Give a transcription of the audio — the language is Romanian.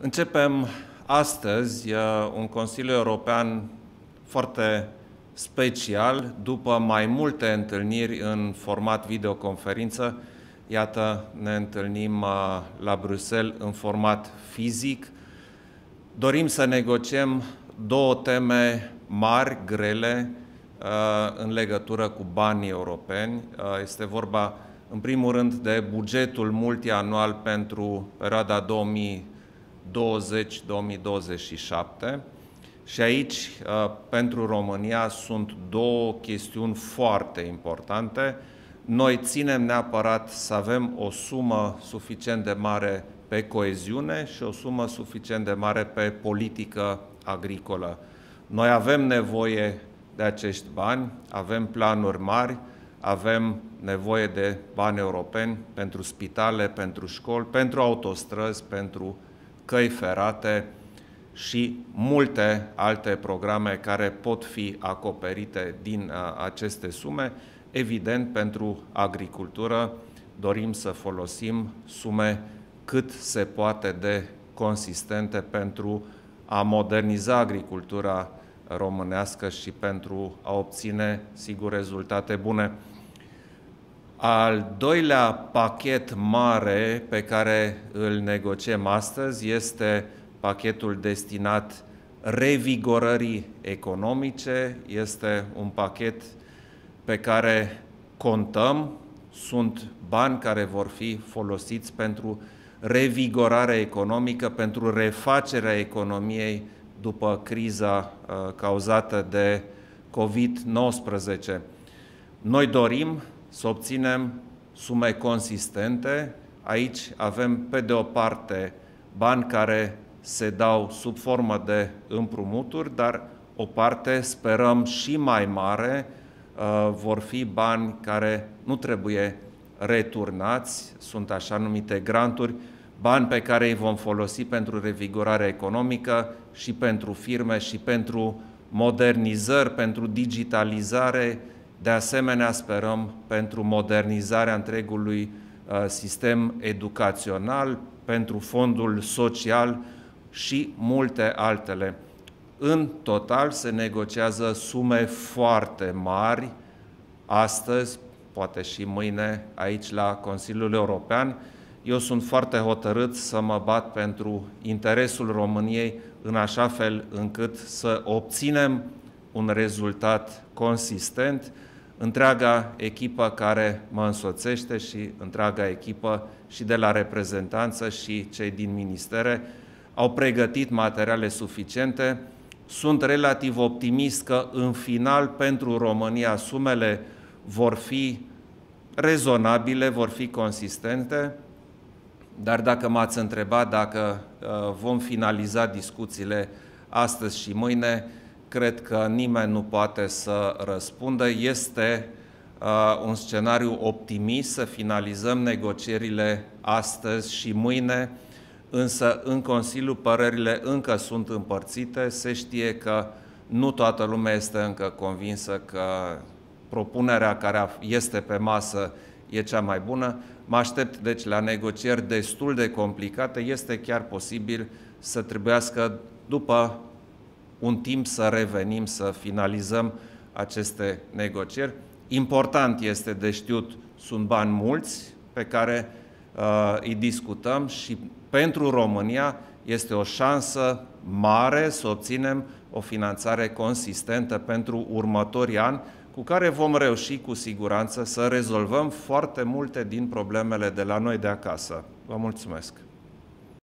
Începem astăzi un Consiliu European foarte special, după mai multe întâlniri în format videoconferință. Iată, ne întâlnim la Bruxelles în format fizic. Dorim să negociem două teme mari, grele, în legătură cu banii europeni. Este vorba, în primul rând, de bugetul multianual pentru perioada 2020-2027. Și aici, pentru România, sunt două chestiuni foarte importante. Noi ținem neapărat să avem o sumă suficient de mare pe coeziune și o sumă suficient de mare pe politică agricolă. Noi avem nevoie de acești bani, avem planuri mari, avem nevoie de bani europeni pentru spitale, pentru școli, pentru autostrăzi, pentru căi ferate și multe alte programe care pot fi acoperite din aceste sume. Evident, pentru agricultură dorim să folosim sume cât se poate de consistente pentru a moderniza agricultura românească și pentru a obține, sigur, rezultate bune. Al doilea pachet mare pe care îl negociem astăzi este pachetul destinat revigorării economice. Este un pachet pe care contăm. Sunt bani care vor fi folosiți pentru revigorarea economică, pentru refacerea economiei după criza cauzată de COVID-19. Noi dorim să obținem sume consistente. Aici avem, pe de o parte, bani care se dau sub formă de împrumuturi, dar o parte, sperăm, și mai mare, vor fi bani care nu trebuie returnați, sunt așa numite granturi, bani pe care îi vom folosi pentru revigorarea economică și pentru firme și pentru modernizări, pentru digitalizare. De asemenea, sperăm pentru modernizarea întregului sistem educațional, pentru fondul social și multe altele. În total se negociază sume foarte mari astăzi, poate și mâine, aici la Consiliul European. Eu sunt foarte hotărât să mă bat pentru interesul României în așa fel încât să obținem un rezultat consistent. Întreaga echipă care mă însoțește și întreaga echipă și de la reprezentanță și cei din ministere au pregătit materiale suficiente. Sunt relativ optimist că în final pentru România sumele vor fi rezonabile, vor fi consistente, dar dacă m-ați întrebat dacă vom finaliza discuțiile astăzi și mâine, cred că nimeni nu poate să răspundă. Este un scenariu optimist să finalizăm negocierile astăzi și mâine, însă în Consiliu părerile încă sunt împărțite. Se știe că nu toată lumea este încă convinsă că propunerea care este pe masă e cea mai bună. Mă aștept, deci, la negocieri destul de complicate. Este chiar posibil să trebuiască, după un timp, să revenim, să finalizăm aceste negocieri. Important este de știut, sunt bani mulți pe care îi discutăm și pentru România este o șansă mare să obținem o finanțare consistentă pentru următorii ani, cu care vom reuși cu siguranță să rezolvăm foarte multe din problemele de la noi de acasă. Vă mulțumesc!